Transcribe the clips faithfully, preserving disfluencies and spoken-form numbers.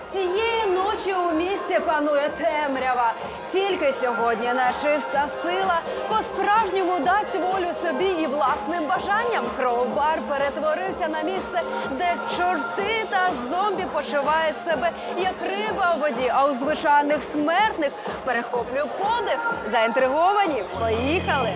Цієї ночі у місті панує темрява. Тільки сьогодні нечиста сила по-справжньому дасть волю собі і власним бажанням. Кроу-бар перетворився на місце, де чорти та зомбі почувають себе як риба у воді, а у звичайних смертних перехоплює подих. Заінтриговані? Поїхали!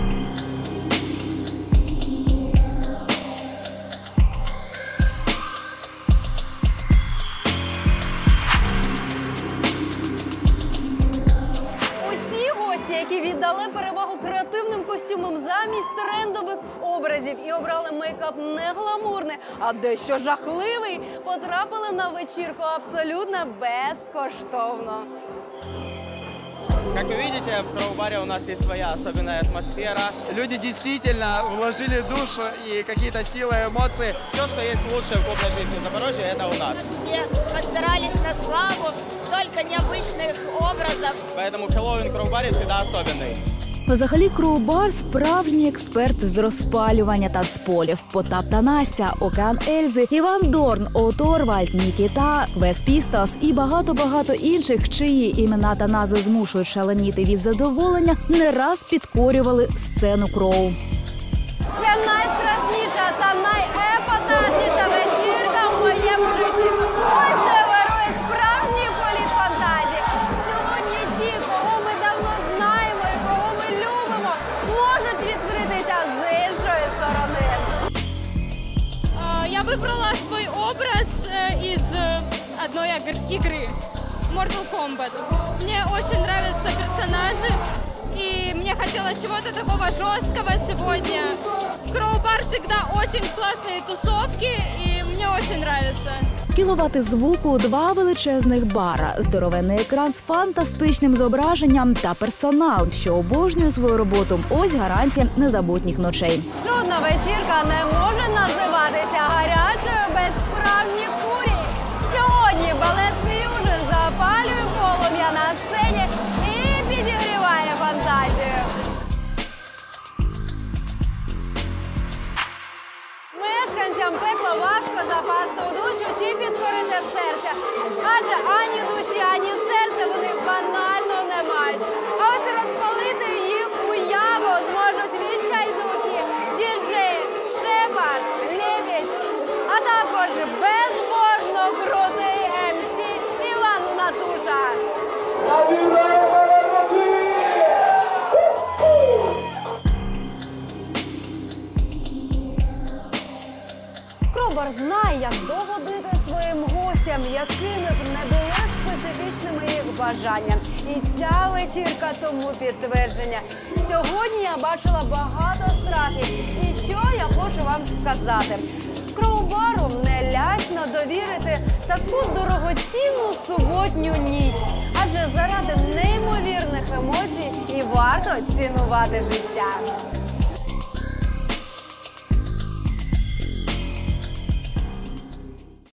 Які віддали перевагу креативним костюмам замість трендових образів і обрали мейкап не гламурний, а дещо жахливий, потрапили на вечірку абсолютно безкоштовно. Как вы видите, в Кроу-баре у нас есть своя особенная атмосфера. Люди действительно вложили душу и какие-то силы, эмоции. Все, что есть лучшее в клубной жизни Запорожья, это у нас. Все постарались на славу, столько необычных образов. Поэтому Хэллоуин в Кроу-баре всегда особенный. Взагалі, Кроу-бар – справжній експерт з розпалювання танцполів. Потап та Настя, Океан Ельзи, Іван Дорн, Оторвальд, Нікіта, Квест Пістолс і багато-багато інших, чиї імена та назви змушують шаленіти від задоволення, не раз підкорювали сцену Кроу. Це найстрашніша та найепатажніша вечірка в моєму житті. Ось де вирує справжній політ фантазії. Сьогодні ті, кого ми давно знаємо і кого ми любимо, можуть відкритися з іншої сторони. Я выбрала свой образ из одной игры Mortal Kombat. Мне очень нравятся персонажи, и мне хотелось чего-то такого жесткого сегодня. В Кроу-бар всегда очень классные тусовки, и мне очень нравится. Кіловати звуку, два величезних бара, здоровенний екран з фантастичним зображенням та персонал, що обожнює свою роботу. Ось гарантія незабутніх ночей. Жодна вечірка не може називатися гарячою без справжніх фурій. Сьогодні балет «Ф'южн» запалює полум'я на сцені і підігріває фантазію. Мешканцям пекла важко запасти у душу чи підкорити серця. Адже ані душі, ані серця вони банально не мають. А ось розпалити їх уяву зможуть відчайдушні діджеї Шепард, Лебедь, а також безбожно крутий ем сі Іван Натуша. Кроу-бар знає, як догодити своїм гостям, якими б не були специфічними їх бажання. І ця вечірка тому підтвердження. Сьогодні я бачила багато страхів. І що я хочу вам сказати? Кроу-бару нелячно довірити таку дорогоцінну суботню ніч. Адже заради неймовірних емоцій і варто цінувати життя.